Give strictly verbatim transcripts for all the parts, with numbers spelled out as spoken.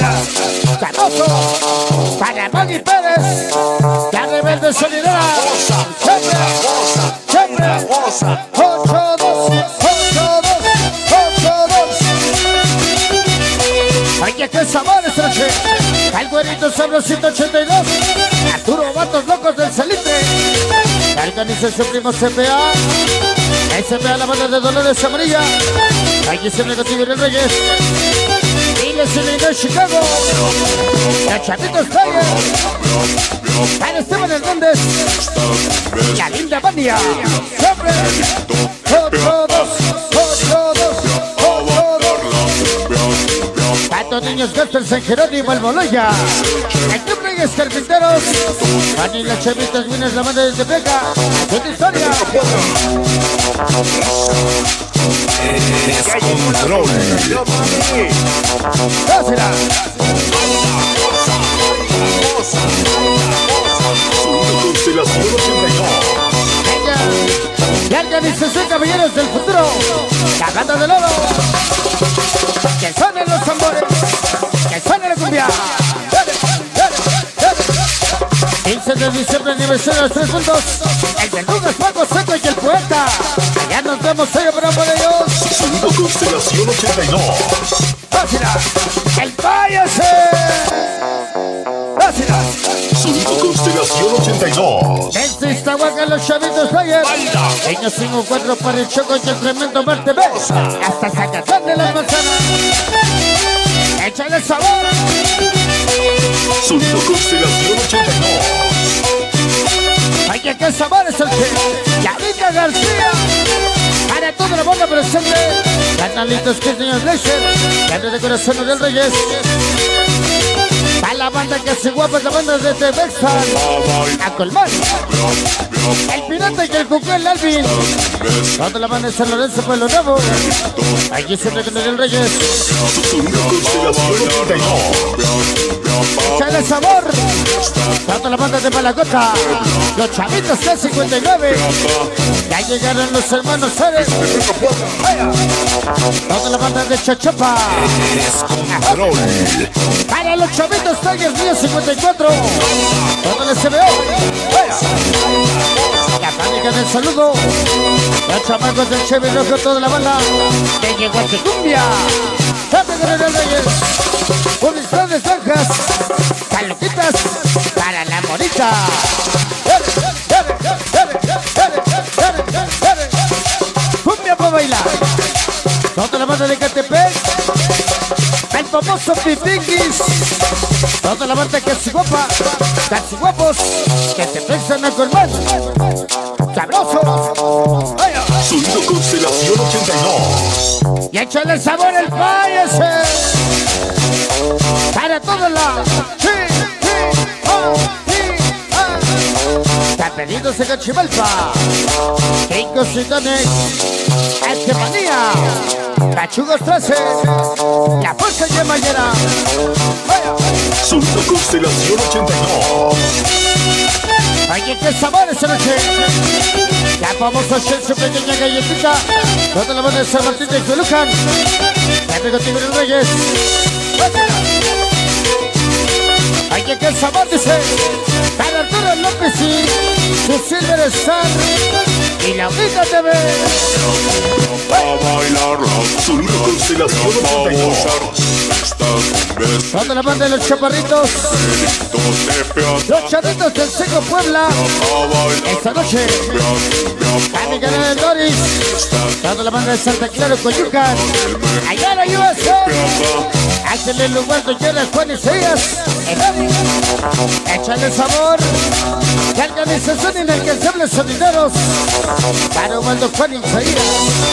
Cardoso, para Magui Pérez, la rebelde solidera. Siempre, siempre, ocho dos, ocho dos, ocho dos. Oye, qué sabor esta noche. El güerito sabrosito ochenta y dos. Arturo Vatos Locos del Salitre. La organización Primo C P A. S P A, la banda de Dolores Amarilla. Aquí siempre contigo el Reyes. Y les Illinois, Chicago. Los Chavitos Players. Para Esteban Hernández. La linda Bania. Siempre. ocho dos, ocho dos, ocho dos. Pato Niños Gastos San Jerónimo, el Moloya. El Club Reyes Carpinteros. Fanny las Chavitas Winners, la banda de Tepeca. Haciendo historia. Descontrol. Dásela. Constelación ochenta y dos. La organización Caballeros del Futuro. La banda de Loro. Que suenen los tambores. Que suene la cumbia. Dale, dale, dale. quince de diciembre, aniversario de los tres puntos. El verdugo es Paco Seco y el poeta. Allá nos vemos hoy para por ellos. Sonido Constelación ochenta y dos. Dásela. El Váyase. Dásela. Sonido Constelación ochenta y dos. Desde Iztahuaca, los Chavitos Players. Ellos cinco cuatro para el Choco y el tremendo Marte B. Hasta Zacatán de las Manzanas. Échale sabor. Sonido Constelación ochenta y dos. Oye, qué sabor es el que. Yadika García. Para toda la banda presente. Canalitos que señor Leisher. Grande de corazón del Reyes. Para la banda que se guapa es la banda de Tebexan. A colmar. El pirata y el cucú, el Alvin. Toda la banda de San Lorenzo, Pueblo Nuevo. Allí siempre con el Reyes. Sonido Constelación ochenta y dos. Échale sabor. Toda la banda de Malagota. Los Chavitos K cincuenta y nueve. Ya llegaron los hermanos Suárez. Toda la banda de Chachapa. Descontrol. Para los Chavitos Tigers Río cincuenta y cuatro. Todo el S B O. La fábrica del saludo. Los chamacos del Chevy Rojo, toda la banda de llegó a cumbia. Sabe de los Reyes. Publicidades bajas. Caloquitas para la morita. Cumbia para bailar. Toda la banda de Catepec. El famoso Pipinguis. Toda la banda que es guapa. Casi guapos. Que te prestan a colmar. Sabroso. Sonido Constelación ochenta y dos. Y échale el sabor el Váyase. Para toda la. Sí, sí, oh, sí, ah. Capelitos de Cachimalpa. Cinco Citones. Estefanía. Cachugos trece. La fuerza de Mayera. Sonido Constelación ochenta y dos. Oye, qué sabor esta noche. La famosa Shell, su pequeña galletita. Toda la banda de San Martín de Tolucan. Ya pegó Tigre Reyes. Oye, qué sabor dice. Para Arturo López y su Silver Star. Y la Unita T V. A bailar la Sonido Constelación ochenta y dos. Toda la banda de los chaparritos. Los chavitos del Seco Puebla. Esta noche. A mi canal de Doris. Toda la banda de Santa Clara Coyucan. Allá la U S A. Ángel el lugar de Yera Juan Isaías. Échale sabor. La organización Inalcanzables Sonideros. Para Ubaldo Juan Isaías.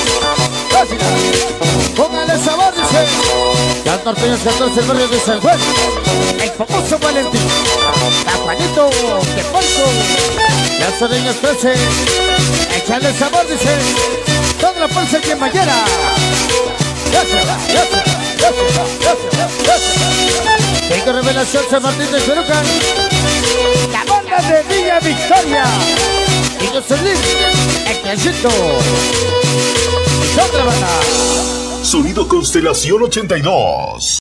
Póngale sabor, dice. Los norteños catorce, el barrio de San Juan. El famoso Valentín. A Juanito de Ponco. Los oreños trece. Échale sabor, dice. Toda la fuerza aquí en Mayera. Gracias, gracias, gracias, gracias, gracias. Tengo revelación San Martín de Tolucan. La banda de Villa Victoria. Y yo soy Liz, el Clasito. Otra banda. Sonido Constelación ochenta y dos.